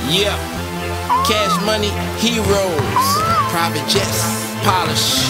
Yeah, cash money, heroes, private jets, polish,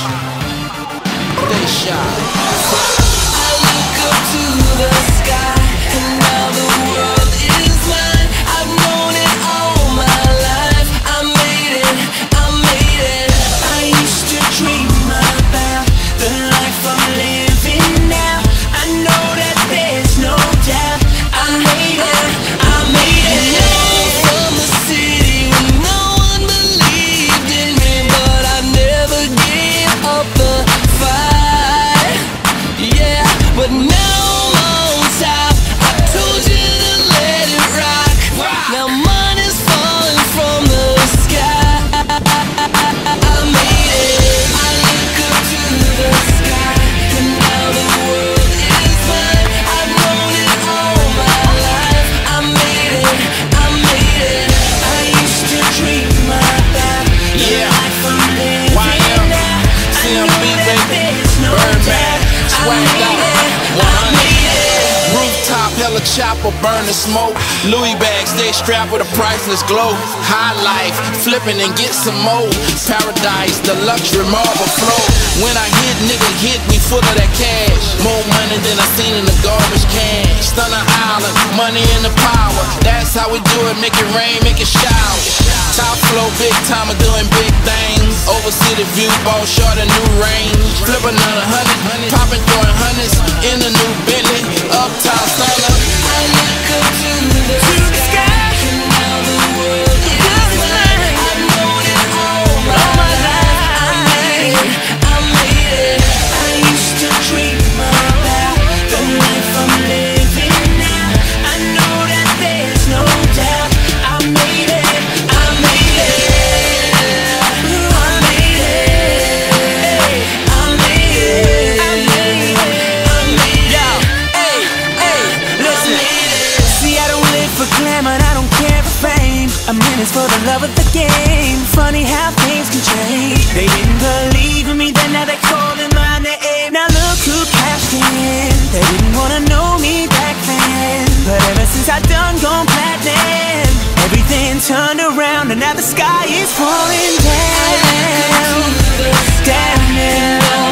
they shine. I look up to the sky, and now the world is mine. I've known it all my life. I made it, I made it. I used to dream about the life I'm living now. I know that there's no doubt. I made it, I made it. I'm from the city where no one believed in me, but I never gave up the fight. Yeah, but now I'm on top. I told you to let it rock. Now money's falling from the sky. I made it. I look up to the sky, and now the world is mine. I've known it all my life. I made it, I made it. I used to dream about the life I'm living now. I know that there's no doubt. Swagged out, 100. Rooftop, hella chopper, burning smoke. Louis bags, stay strapped with a priceless glow. High life, flipping and get some more. Paradise, the luxury marble flow. When I hit, nigga hit me full of that cash. More money than I seen in the garbage can. Stunner Island, money and the power. That's how we do it, make it rain, make it shower. Top flow, big time, doing big things. Over city view, ball short, a new range. Flip another 100, popping, throwing hundreds in a new Bentley. Uptown stunner. I look up to the sky, and now the world is mine. I've known it all my life. I made it, I made it. I used to dream about the life I'm living now. I know that there's no doubt. I made it, I made it. I made it, I made it, I made it, I made it. See, I don't live for glamour, I don't care for fame. I'm in this for the love of the game. Funny how things can change. They didn't believe in me, then now they're calling my name. Now look who cashed in. They didn't wanna know me back then, but ever since I done gone platinum, everything turned around and now the sky is falling down. Down now.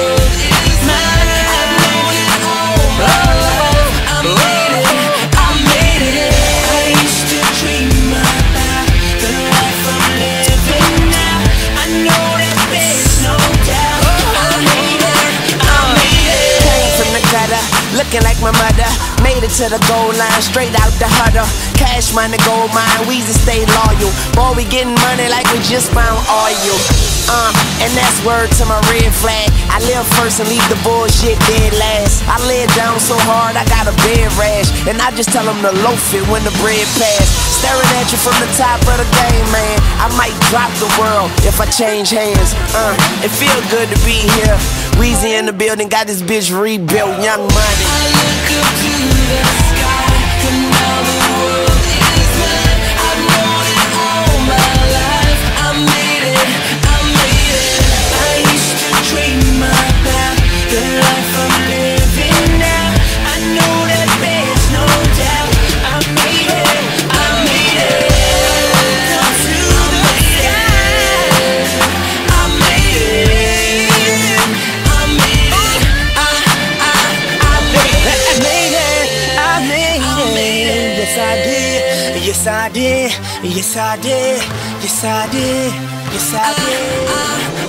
Looking like my mother, made it to the goal line, straight out the huddle. Cash money, gold mine, Weezy stay loyal. Boy, we getting money like we just found oil. And that's word to my red flag. I live first and leave the bullshit dead last. I lay it down so hard I got a bed rash, and I just tell them to loaf it when the bread pass. Staring at you from the top of the game, man. I might drop the world if I change hands. It feel good to be here. Weezy in the building, got this bitch rebuilt, Young Money. I look up to the sky, and now the world is mine. I've known it all my life. I made it, I made it. I used to dream about the life I'm living now. I know that there's no doubt. I made it, I made it. Up to the sky, I made it. I made it, Yes, I did, yes I did, yes I did, yes I did, yes I did.